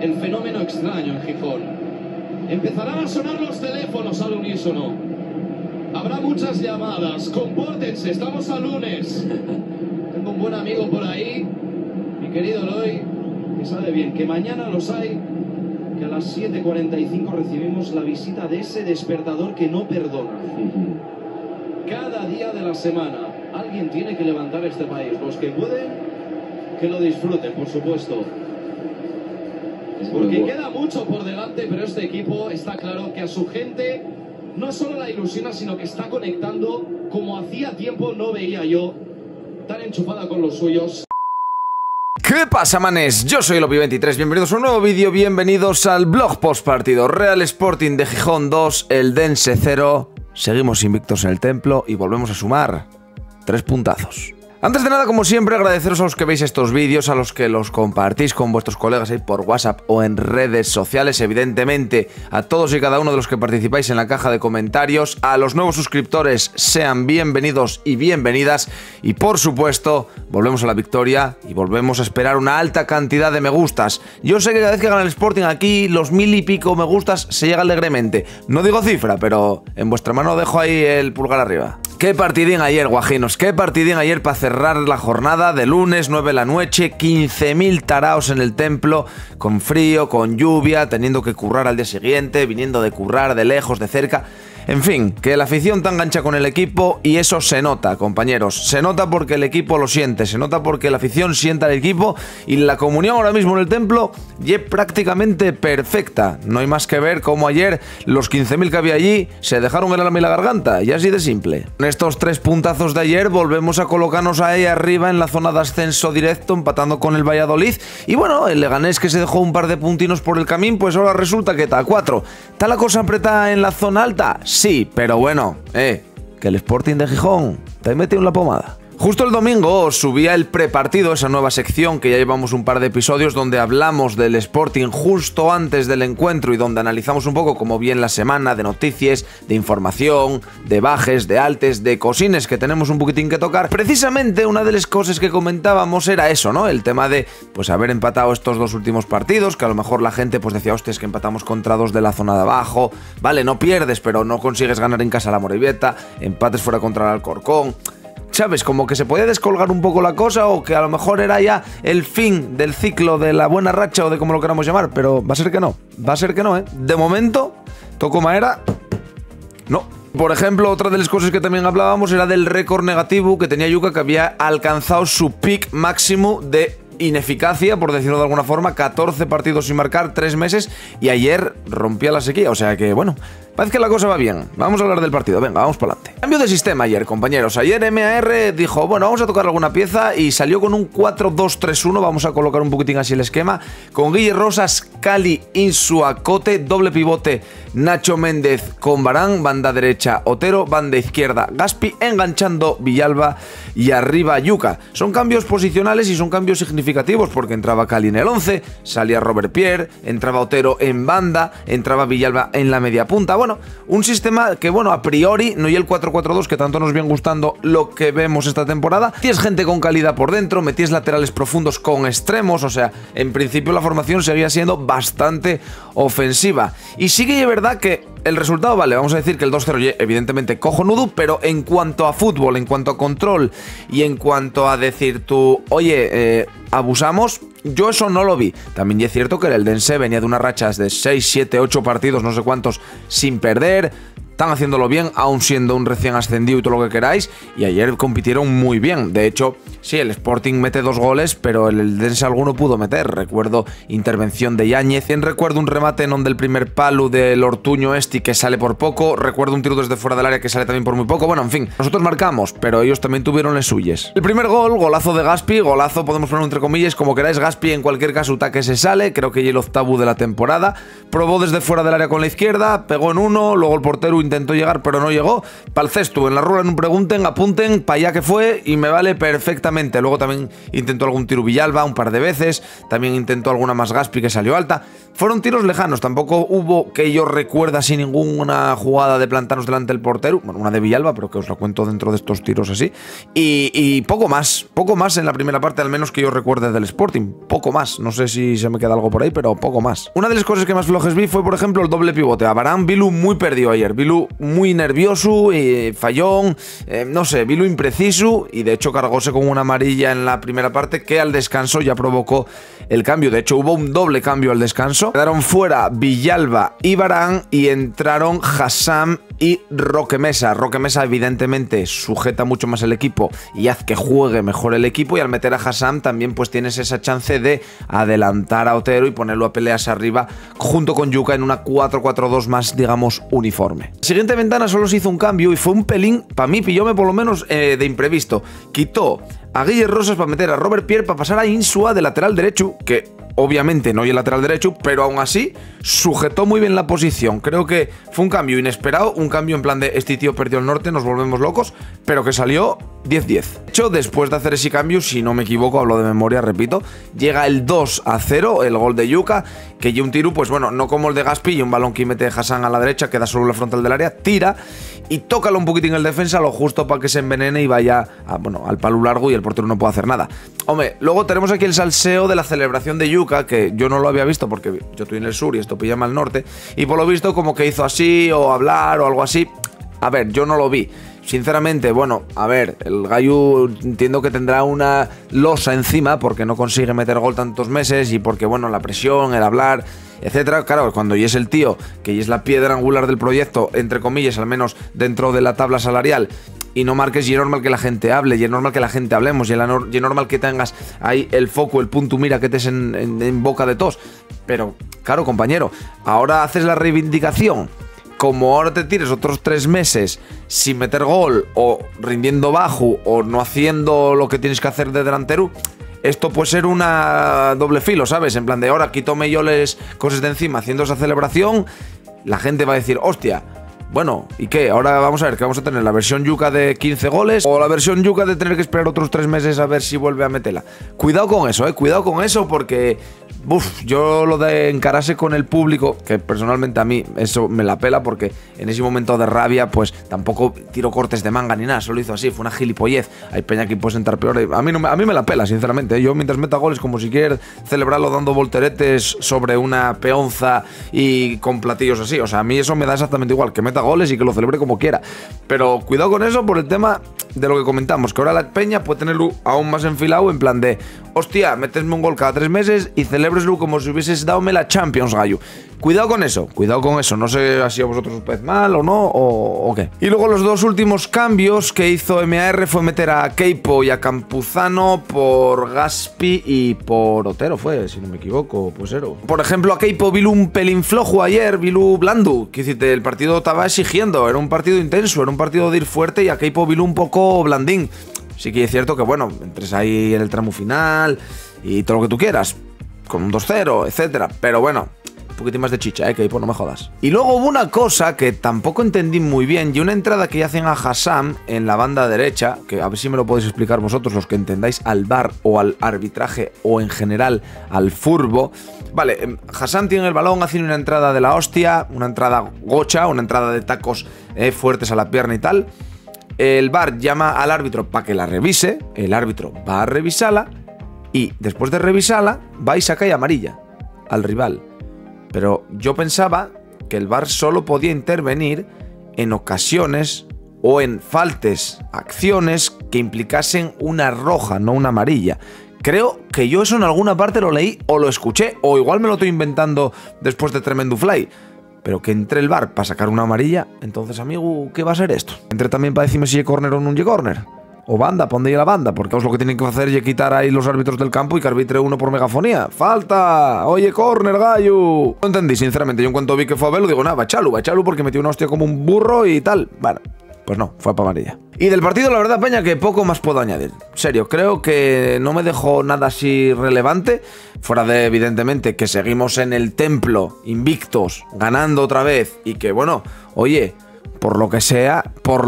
el fenómeno extraño en Gijón. Empezarán a sonar los teléfonos al unísono. Habrá muchas llamadas. Compórtense, estamos a lunes. Tengo un buen amigo por ahí, mi querido Eloy, que sabe bien que mañana los hay, que a las 7:45 recibimos la visita de ese despertador que no perdona. Cada día de la semana alguien tiene que levantar este país. Los que pueden, que lo disfruten, por supuesto. Porque queda mucho por delante, pero este equipo está claro que a su gente no solo la ilusiona, sino que está conectando como hacía tiempo no veía yo, tan enchufada con los suyos. ¿Qué pasa, manes? Yo soy Lopi23, bienvenidos a un nuevo vídeo, bienvenidos al blog post partido. Real Sporting de Gijón 2, Eldense 0. Seguimos invictos en el templo y volvemos a sumar 3 puntazos. Antes de nada, como siempre, agradeceros a los que veis estos vídeos, a los que los compartís con vuestros colegas ahí por WhatsApp o en redes sociales, evidentemente a todos y cada uno de los que participáis en la caja de comentarios, a los nuevos suscriptores, sean bienvenidos y bienvenidas, y por supuesto, volvemos a la victoria y volvemos a esperar una alta cantidad de me gustas. Yo sé que cada vez que gana el Sporting aquí, los 1000 y pico me gustas se llega alegremente. No digo cifra, pero en vuestra mano dejo ahí el pulgar arriba. Qué partidín ayer, guajinos, qué partidín ayer para cerrar la jornada de lunes, 9 de la noche, 15.000 taraos en el templo, con frío, con lluvia, teniendo que currar al día siguiente, viniendo de currar de lejos, de cerca. En fin, que la afición te engancha con el equipo y eso se nota, compañeros. Se nota porque el equipo lo siente, se nota porque la afición sienta al equipo y la comunión ahora mismo en el templo ya es prácticamente perfecta. No hay más que ver cómo ayer los 15.000 que había allí se dejaron el alma y la garganta, y así de simple. En estos 3 puntazos de ayer volvemos a colocarnos ahí arriba en la zona de ascenso directo, empatando con el Valladolid. Y bueno, el Leganés, que se dejó un par de puntinos por el camino, pues ahora resulta que está a 4. ¿Está la cosa apretada en la zona alta? Sí, pero bueno, que el Sporting de Gijón te metió en la pomada. Justo el domingo os subía el prepartido, esa nueva sección que ya llevamos un par de episodios donde hablamos del Sporting justo antes del encuentro y donde analizamos un poco cómo viene la semana de noticias, de información, de bajes, de altes, de cosines que tenemos un poquitín que tocar. Precisamente una de las cosas que comentábamos era eso, ¿no? El tema de pues haber empatado estos 2 últimos partidos, que a lo mejor la gente pues decía, hostia, es que empatamos contra 2 de la zona de abajo, vale, no pierdes, pero no consigues ganar en casa a la Morevieta, empates fuera contra el Alcorcón. ¿Sabes? Como que se podía descolgar un poco la cosa, o que a lo mejor era ya el fin del ciclo de la buena racha o de como lo queramos llamar, pero va a ser que no, ¿eh? De momento, toco madera, no. Por ejemplo, otra de las cosas que también hablábamos era del récord negativo que tenía Yuka, que había alcanzado su peak máximo de ineficacia, por decirlo de alguna forma, 14 partidos sin marcar, 3 meses, y ayer rompía la sequía, o sea que bueno, parece que la cosa va bien. Vamos a hablar del partido, venga, vamos para adelante. Cambio de sistema ayer, compañeros. Ayer MAR dijo, bueno, vamos a tocar alguna pieza y salió con un 4-2-3-1, vamos a colocar un poquitín así el esquema, con Guille Rosas, Cali, Insuacote, doble pivote, Nacho Méndez con Barán, banda derecha Otero, banda izquierda Gaspi, enganchando Villalba y arriba Yuka. Son cambios posicionales y son cambios significativos porque entraba Cali en el 11, salía Robert Pierre, entraba Otero en banda, entraba Villalba en la media punta. Bueno, un sistema que, bueno, a priori no hay el 4-4-2 que tanto nos viene gustando lo que vemos esta temporada. Tienes gente con calidad por dentro, metías laterales profundos con extremos, o sea, en principio la formación seguía siendo bastante ofensiva. Y sí que es verdad que el resultado, vale, vamos a decir que el 2-0 evidentemente cojonudo, pero en cuanto a fútbol, en cuanto a control y en cuanto a decir tú, oye, abusamos, yo eso no lo vi. También es cierto que el Eldense venía de unas rachas de 6, 7, 8 partidos, no sé cuántos, sin perder. Están haciéndolo bien, aún siendo un recién ascendido y todo lo que queráis, y ayer compitieron muy bien. De hecho, sí, el Sporting mete 2 goles, pero el Eldense alguno pudo meter. Recuerdo intervención de Yáñez, recuerdo un remate en donde el primer palo del Ortuño que sale por poco, recuerdo un tiro desde fuera del área que sale también por muy poco. Bueno, en fin, nosotros marcamos, pero ellos también tuvieron las suyas. El primer gol, golazo de Gaspi, golazo podemos poner entre comillas, como queráis. Gaspi en cualquier caso que se sale, creo que ya el octavo de la temporada. Probó desde fuera del área con la izquierda, pegó en uno, luego el portero intentó llegar, pero no llegó. Pa'l cesto, en la rula no pregunten, apunten, para allá que fue y me vale perfectamente. Luego también intentó algún tiro Villalba un par de veces, también intentó alguna más Gaspi que salió alta. Fueron tiros lejanos, tampoco hubo que yo recuerda así ninguna jugada de plantarnos delante del portero. Bueno, una de Villalba, pero que os la cuento dentro de estos tiros así. Y poco más en la primera parte, al menos que yo recuerde del Sporting. Poco más, no sé si se me queda algo por ahí, pero poco más. Una de las cosas que más flojes vi fue, por ejemplo, el doble pivote. A Varane, Vilu muy perdido ayer. Vilu muy nervioso, fallón, no sé, Vilu impreciso y de hecho cargóse con una amarilla en la primera parte que al descanso ya provocó el cambio. De hecho hubo un doble cambio al descanso. Quedaron fuera Villalba y Varane y entraron Hassam y Roque Mesa. Roque Mesa evidentemente sujeta mucho más el equipo y hace que juegue mejor el equipo, y al meter a Hassam también pues tienes esa chance de adelantar a Otero y ponerlo a peleas arriba junto con Yuka en una 4-4-2 más, digamos, uniforme. La siguiente ventana solo se hizo un cambio y fue un pelín, para mí pillóme por lo menos de imprevisto. Quitó a Guille Rosas para meter a Robert Pierre para pasar a Insua de lateral derecho, que obviamente no hay el lateral derecho, pero aún así sujetó muy bien la posición. Creo que fue un cambio inesperado, un cambio en plan de este tío perdió el norte, nos volvemos locos, pero que salió 10-10. De hecho, después de hacer ese cambio, si no me equivoco, hablo de memoria, repito, llega el 2-0, el gol de Yuka, que ya un tiro, pues bueno, no como el de Gaspi, y un balón que mete Hassan a la derecha, queda solo en la frontal del área, tira y tócalo un poquitín el defensa, lo justo para que se envenene y vaya al palo largo y el portero no puede hacer nada. Hombre, luego tenemos aquí el salseo de la celebración de Yuka, que yo no lo había visto porque yo estoy en el sur y esto pilla al norte, y por lo visto como que hizo así o hablar o algo así. A ver, yo no lo vi. Sinceramente, bueno, a ver, el Gallo entiendo que tendrá una losa encima porque no consigue meter gol tantos meses y porque, bueno, la presión, el hablar, etcétera. Claro, cuando y es el tío que es la piedra angular del proyecto, entre comillas, al menos dentro de la tabla salarial, y no marques, y es normal que la gente hable, y es normal que la gente hablemos, y es normal que tengas ahí el foco, el punto mira que estés en boca de todos. Pero, claro, compañero, ahora haces la reivindicación. Como ahora te tires otros 3 meses sin meter gol, o rindiendo bajo, o no haciendo lo que tienes que hacer de delantero, esto puede ser una doble filo, ¿sabes? En plan de ahora quítome yo les cosas de encima haciendo esa celebración, la gente va a decir, hostia, bueno, ¿y qué? Ahora vamos a ver, ¿qué vamos a tener? ¿La versión Yuka de 15 goles? ¿O la versión Yuka de tener que esperar otros 3 meses a ver si vuelve a meterla? Cuidado con eso, cuidado con eso, porque yo lo de encararse con el público, que personalmente a mí eso me la pela, porque en ese momento de rabia pues tampoco tiro cortes de manga ni nada, solo hizo así, fue una gilipollez. Hay peña que puede sentar peor, a mí me la pela, sinceramente. Yo mientras meta goles, como si quiere celebrarlo dando volteretes sobre una peonza y con platillos así, o sea, a mí eso me da exactamente igual, que meta goles y que lo celebre como quiera. Pero cuidado con eso por el tema de lo que comentamos, que ahora la peña puede tenerlo aún más enfilado en plan de, hostia, metesme un gol cada 3 meses y celebreslo como si hubieses dadome la Champions, Gallo. Cuidado con eso, no sé si a vosotros os parece mal o no, o qué. Y luego los 2 últimos cambios que hizo MAR fue meter a Keipo y a Campuzano por Gaspi y por Otero, fue, si no me equivoco, pues Ero. Por ejemplo, a Keipo Vilu un pelín flojo ayer, Vilu blando, que decirte, el partido estaba exigiendo, era un partido intenso, era un partido de ir fuerte, y a Keipo Vilu un poco blandín. Sí que es cierto que, bueno, entres ahí en el tramo final y todo lo que tú quieras, con un 2-0, etcétera, pero bueno, un poquitín más de chicha, que ahí pues no me jodas. Y luego hubo una cosa que tampoco entendí muy bien, y una entrada que hacen a Hassam en la banda derecha, que a ver si me lo podéis explicar vosotros, los que entendáis al VAR o al arbitraje o en general al furbo. Vale, Hassam tiene el balón, hace una entrada de la hostia, una entrada gocha, una entrada de tacos fuertes a la pierna y tal. El VAR llama al árbitro para que la revise, el árbitro va a revisarla y después de revisarla va y saca y amarilla al rival. Pero yo pensaba que el VAR solo podía intervenir en ocasiones o en faltas, acciones que implicasen una roja, no una amarilla. Creo que yo eso en alguna parte lo leí o lo escuché, o igual me lo estoy inventando después de Tremendo Fly. Pero que entre el VAR para sacar una amarilla, entonces, amigo, ¿qué va a ser esto? Entre también para decirme si es córner o no es córner. O banda, ponde ahí la banda, porque os lo que tienen que hacer es quitar ahí los árbitros del campo y que arbitre uno por megafonía. ¡Falta! ¡Oye, córner, Gallo! No entendí, sinceramente. Yo en cuanto vi que fue a verlo, digo, nada, va echarlo porque metió una hostia como un burro y tal. Bueno, pues no, fue para amarilla. Y del partido, la verdad, peña, que poco más puedo añadir. En serio, creo que no me dejó nada así relevante, fuera de, evidentemente, que seguimos en el templo, invictos, ganando otra vez, y que, bueno, oye, por lo que sea,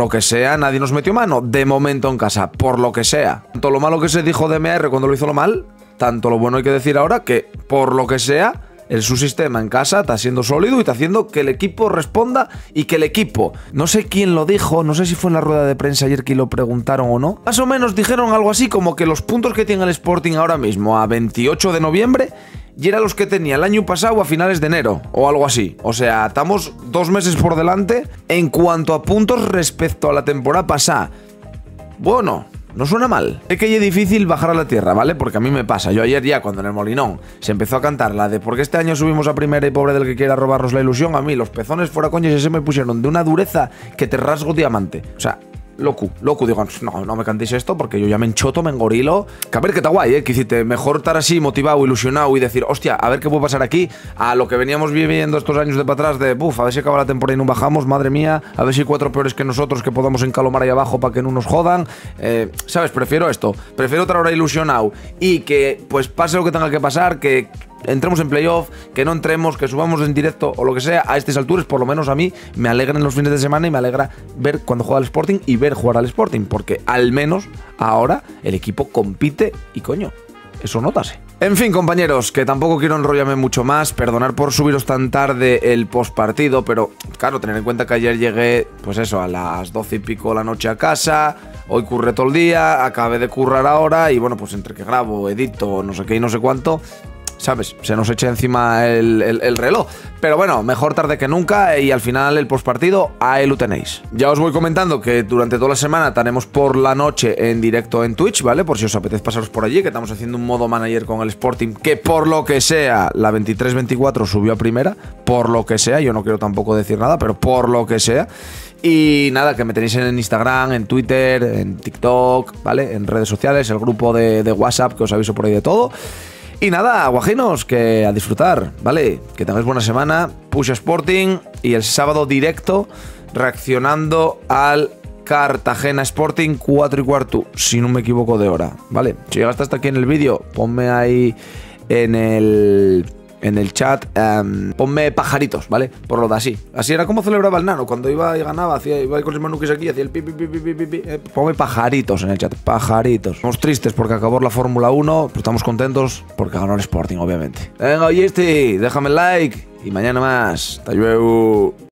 nadie nos metió mano, de momento en casa, por lo que sea. Tanto lo malo que se dijo de MR cuando lo hizo lo mal, tanto lo bueno hay que decir ahora que, por lo que sea, su sistema en casa está siendo sólido y está haciendo que el equipo responda y que el equipo, no sé quién lo dijo, no sé si fue en la rueda de prensa ayer que lo preguntaron o no, más o menos dijeron algo así como que los puntos que tiene el Sporting ahora mismo a 28 de noviembre y eran los que tenía el año pasado a finales de enero o algo así. O sea, estamos 2 meses por delante en cuanto a puntos respecto a la temporada pasada. Bueno, no suena mal. Sé que es difícil bajar a la tierra, ¿vale? Porque a mí me pasa. Yo ayer ya, cuando en el Molinón se empezó a cantar la de ¿por qué este año subimos a primera y pobre del que quiera robarnos la ilusión? A mí los pezones fuera coñas se me pusieron de una dureza que te rasgo diamante. O sea, loco, digo, no me cantéis esto porque yo ya me enchoto, me engorilo. Que a ver, que está guay, que hiciste mejor estar así, motivado, ilusionado y decir, hostia, a ver qué puede pasar aquí, a lo que veníamos viviendo estos años de para atrás de, a ver si acaba la temporada y no bajamos, madre mía, a ver si 4 peores que nosotros que podamos encalomar ahí abajo para que no nos jodan. ¿Sabes? Prefiero esto, prefiero otra hora ilusionado y que pues pase lo que tenga que pasar, que entremos en playoff, que no entremos, que subamos en directo o lo que sea a estas alturas. Por lo menos a mí me alegran los fines de semana y me alegra ver cuando juega el Sporting y ver jugar al Sporting, porque al menos ahora el equipo compite y coño, eso nótase. En fin, compañeros, que tampoco quiero enrollarme mucho más, perdonar por subiros tan tarde el postpartido, pero claro, tener en cuenta que ayer llegué, pues eso, a las 12 y pico de la noche a casa, hoy curré todo el día, acabé de currar ahora y bueno, pues entre que grabo, edito, no sé qué y no sé cuánto, ¿sabes? Se nos echa encima el reloj. Pero bueno, mejor tarde que nunca y al final el postpartido, ahí lo tenéis. Ya os voy comentando que durante toda la semana estaremos por la noche en directo en Twitch, ¿vale? Por si os apetece pasaros por allí, que estamos haciendo un modo manager con el Sporting, que por lo que sea, la 23-24 subió a primera, por lo que sea, yo no quiero tampoco decir nada, pero por lo que sea. Y nada, que me tenéis en Instagram, en Twitter, en TikTok, ¿vale? En redes sociales, el grupo de WhatsApp, que os aviso por ahí de todo. Y nada, guajinos, que a disfrutar, ¿vale? Que tengáis buena semana, Push Sporting y el sábado directo reaccionando al Cartagena Sporting 4:15, si no me equivoco de hora, ¿vale? Si llegaste hasta aquí en el vídeo, ponme ahí en el chat, ponme pajaritos, ¿vale? Por lo de así. Así era como celebraba el nano. Cuando iba y ganaba, iba con los manuquis aquí, hacía el pi. Ponme pajaritos en el chat, pajaritos. Estamos tristes porque acabó la Fórmula 1, pero estamos contentos porque ganó el Sporting, obviamente. Venga, oye, déjame el like y mañana más. Hasta luego.